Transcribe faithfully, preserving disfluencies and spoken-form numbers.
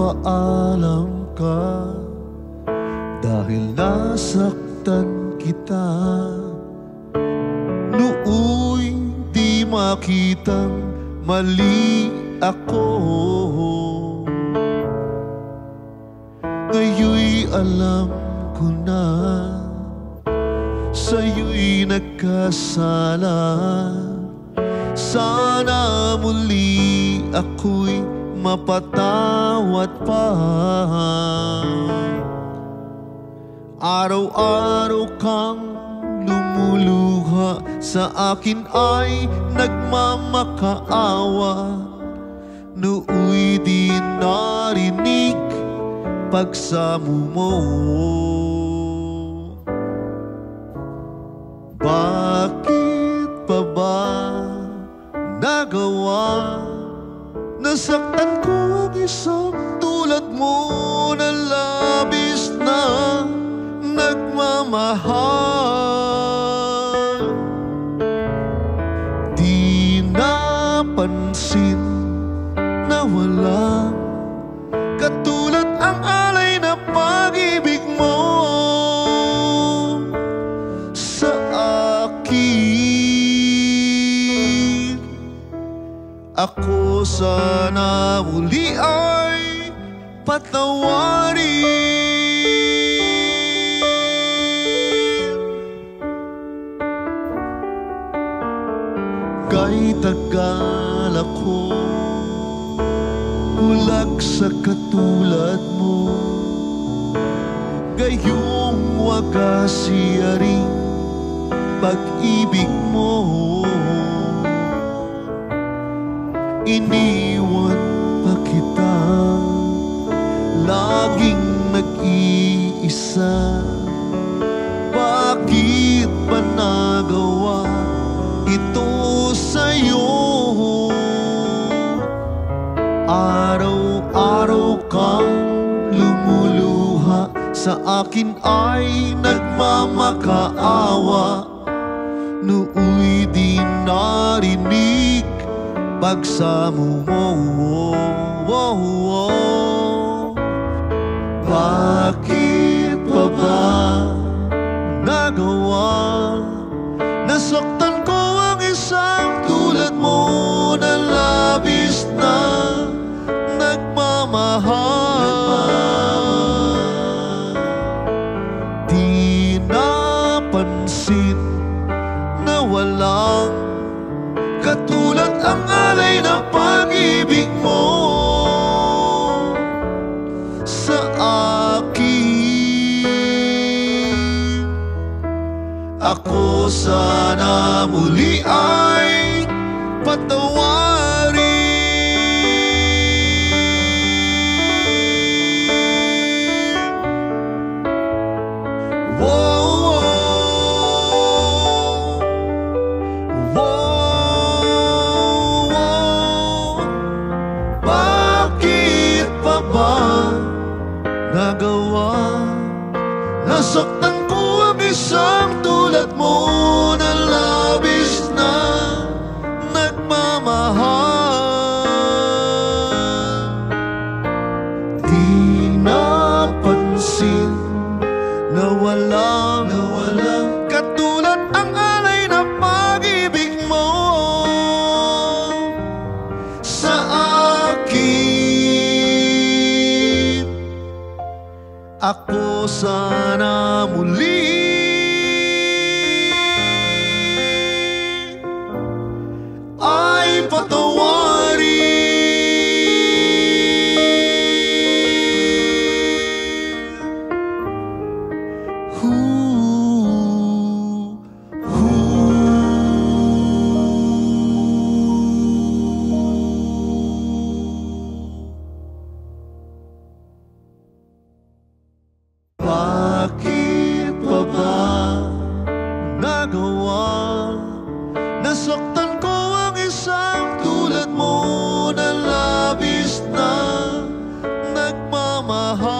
nagpaalam ka dahil nasaktan kita. Nooy di makitang mali ako, ngayon'y alam ko na sa'yo'y nagkasala. Sana muli ako'y mapatawad pa. Araw-araw kang lumuluha sa akin ay nagmamakaawa. Nooy di narinig pagsamo mo. Bakit pa ba nagawa? Nasaktan ko ang isang tulad mo na labis na nagmamahal. Di napansin na walang katulad ang alay na pag-ibig mo sa akin. Ako sana muli ay patawarin. Kay tagal ako bulag sa katulad mo, gayong wagas siyaring pag-ibig mo. Iniwan pa kita, laging nag-iisa. Bakit ba nagawa ito sa'yo? Araw-araw kang lumuluha sa akin ay nagmamakaawa. Nooy di narinig pagsamo mo. Bakit pa ba nagawa? Nasaktan ko ang isang tulad mo na labis na nagmamahal. Di napansin na walang katulad ang alay na pag-ibig mo sa akin. Ako sana muli ay patawarin. Whoa, whoa, whoa, whoa. Bakit pa ba nagawa? Nasaktan ko ang isang tulad mo na labis na nagmamahal. Di napansin na walang, na walang katulad ang alay na pag-ibig mo sa akin. Ako sana muli ay patawarin. Ooh, bakit pa ba nagawa? Nasaktan ko ang isang tulad mo na labis na nagmamahal.